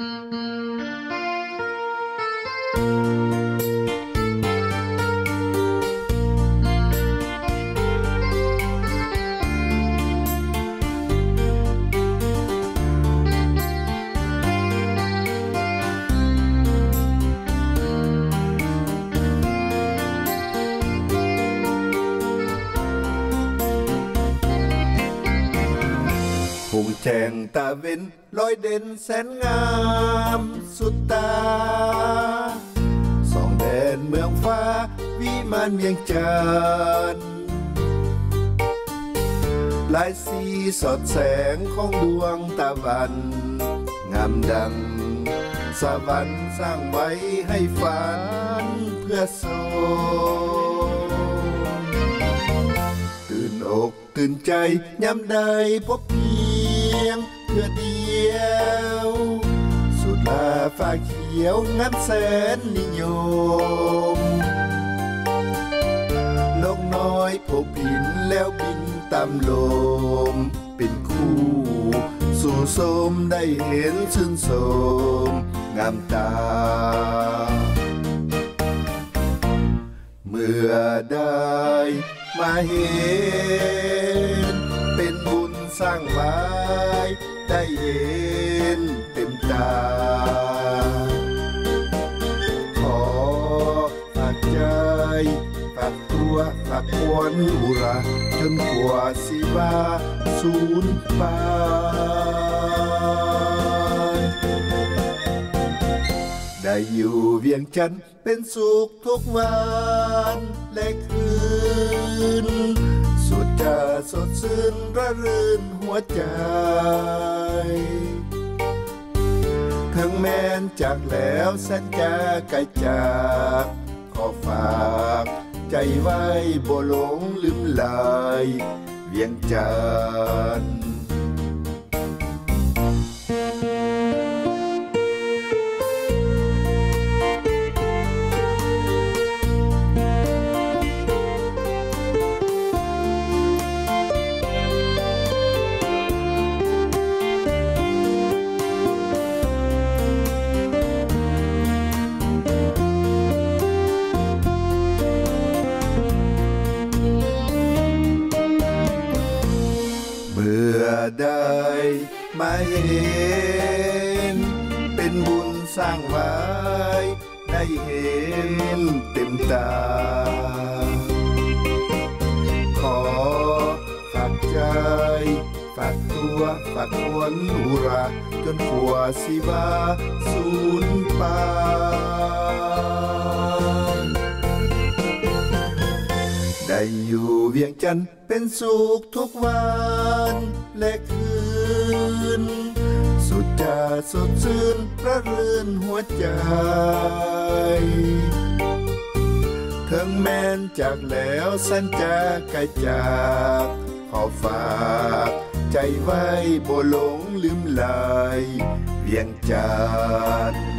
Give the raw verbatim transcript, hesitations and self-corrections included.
หงแจงตาเว้นลอยเด่นแสนงามสุดตาสองแดนเมืองฟ้าวิมานเวียงจันทร์ลายสีสอดแสงของดวงตะวันงามดังสวรรค์สร้างไว้ให้ฝันเพื่อโสตื่นอกตื่นใจยามใดพบเพียงเพื่อเดียวสุดลาฟ้าเขียวงามแสนนิยมนกน้อยพบบินแล้วบินตามลมเป็นคู่สู่สมได้เห็นชื่นชมงามตาเมื่อได้มาเห็นเป็นบุญสร้างไว้ได้เห็นเต็มตาขอฝากใจฝากตัวฝากควนอุราจนกว่าสิบาสูญไปได้อยู่เวียงจันทร์เป็นสุขทุกวันและคืนสุดจะสดชื่นระรื่นหัวใจทั้งแม้นจากแล้วแสนจะไกลจากขอฝากใจไว้บ่หลงลืมลายเวียงจันทร์ได้มาเห็นเป็นบุญสร้างไว้ได้เห็นเต็มตาขอฝากใจฝากตัวฝากควนอุราจนกว่าสิบาสูญไปได้อยู่เวียงจันทร์เป็นสุขทุกวันและคืนสุดจะสดชื่นระรื่นหัวใจถึงแม้นจากแล้วแสนจะไกลจากขอฝากใจไว้บ่หลงลืมลายเวียงจันทร์